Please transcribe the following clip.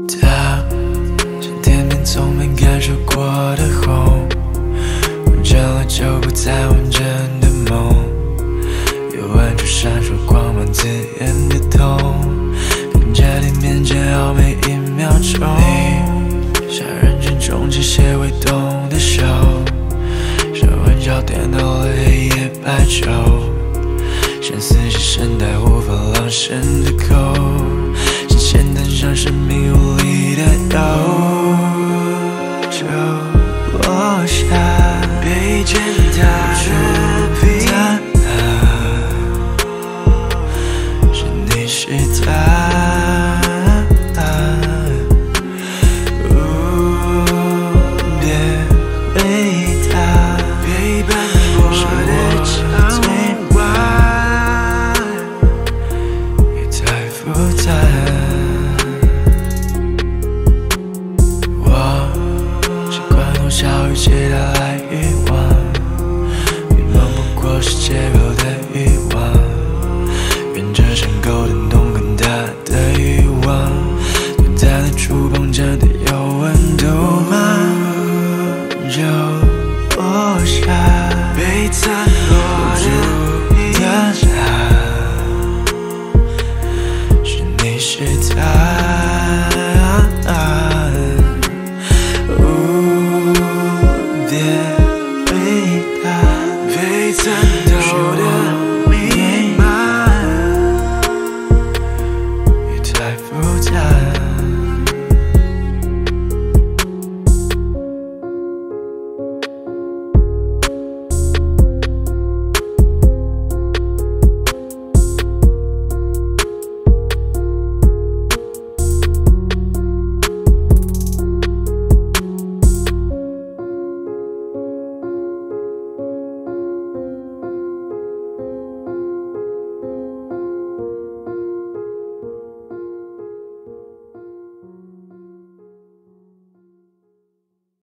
他像天边从没感受过的红，完成了就不再完整的梦，又玩出闪烁光芒刺眼的痛，看着你面前好每一秒钟，你像人群中机械挥动的手，像混淆颠倒了黑夜白昼，像四季声带无法朗声的口，像咸淡上生命。